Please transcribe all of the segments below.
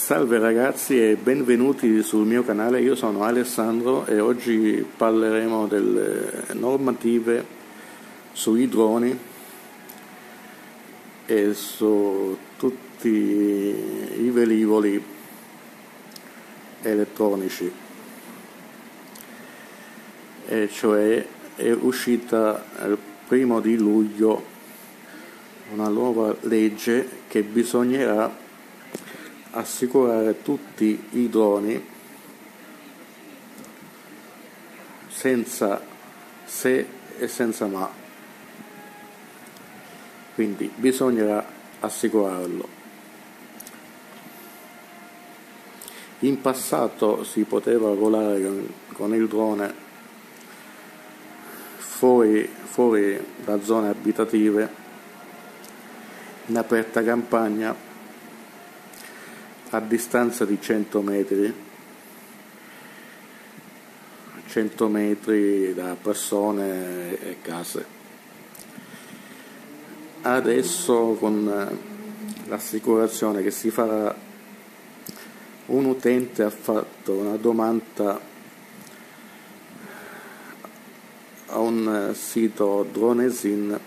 Salve ragazzi e benvenuti sul mio canale, io sono Alessandro e oggi parleremo delle normative sui droni e su tutti i velivoli elettronici, e cioè è uscita il 1° luglio una nuova legge che bisognerà assicurare tutti i droni senza se e senza ma, quindi bisognerà assicurarlo. In passato si poteva volare con il drone fuori da zone abitative, in aperta campagna, a distanza di 100 metri da persone e case. Adesso, con l'assicurazione che si farà, un utente ha fatto una domanda a un sito Dronesin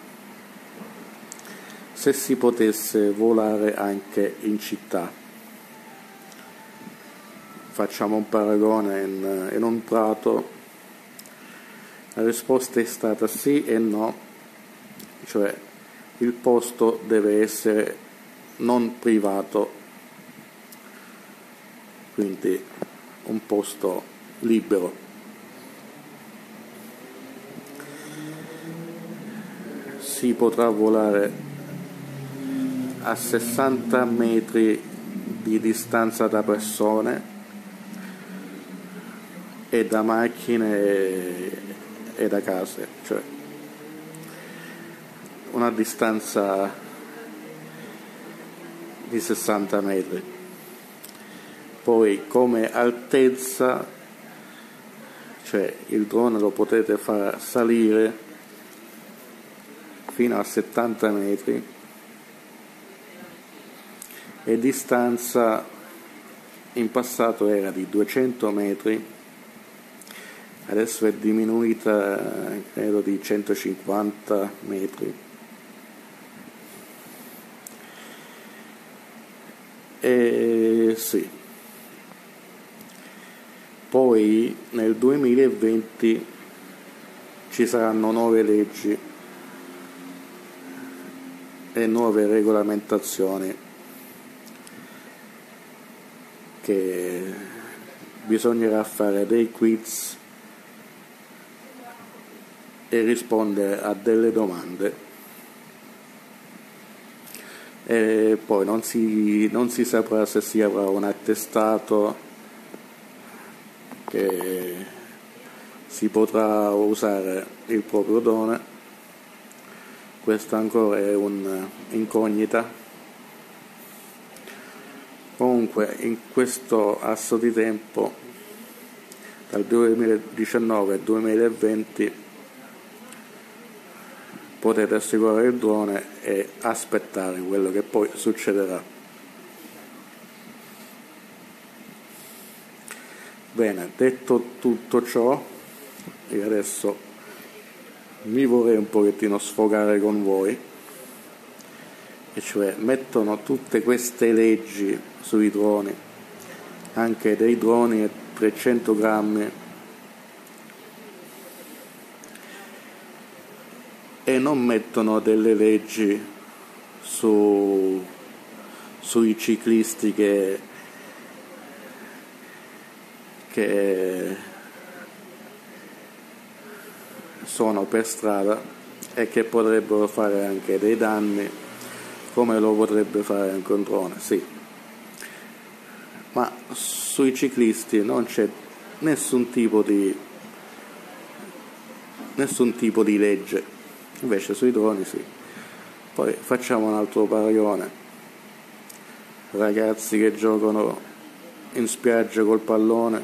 se si potesse volare anche in città. Facciamo un paragone in un prato. La risposta è stata sì e no, cioè il posto deve essere non privato, quindi un posto libero. Si potrà volare a 60 metri di distanza da persone e da macchine e da case, cioè una distanza di 60 metri. Poi come altezza, cioè il drone lo potete far salire fino a 70 metri e distanza in passato era di 200 metri, adesso è diminuita, credo, di 150 metri. E sì. Poi nel 2020 ci saranno nuove leggi e nuove regolamentazioni che bisognerà fare dei quiz e rispondere a delle domande, e poi non si saprà se si avrà un attestato che si potrà usare il proprio drone. Questa ancora è un'incognita. Comunque in questo lasso di tempo, dal 2019 al 2020, potete assicurare il drone e aspettare quello che poi succederà. Bene, detto tutto ciò, io adesso mi vorrei un pochettino sfogare con voi, e cioè mettono tutte queste leggi sui droni, anche dei droni a 300 grammi, e non mettono delle leggi sui ciclisti che sono per strada e che potrebbero fare anche dei danni, come lo potrebbe fare anche un drone, sì. Ma sui ciclisti non c'è nessun tipo di legge. Invece sui droni sì. Poi facciamo un altro paragone: ragazzi che giocano in spiaggia col pallone,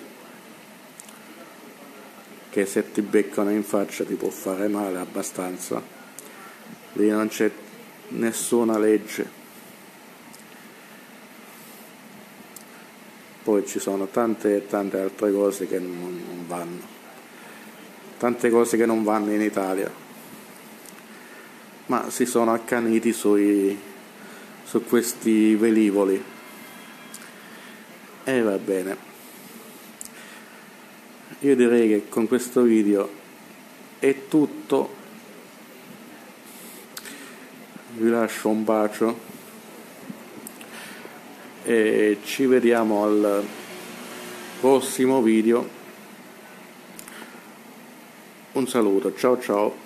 che se ti beccano in faccia ti può fare male abbastanza. Lì non c'è nessuna legge. poi ci sono tante altre cose che non vanno, tante cose che non vanno in Italia, ma si sono accaniti su questi velivoli. E va bene, io direi che con questo video è tutto, vi lascio un bacio e ci vediamo al prossimo video. Un saluto, ciao ciao.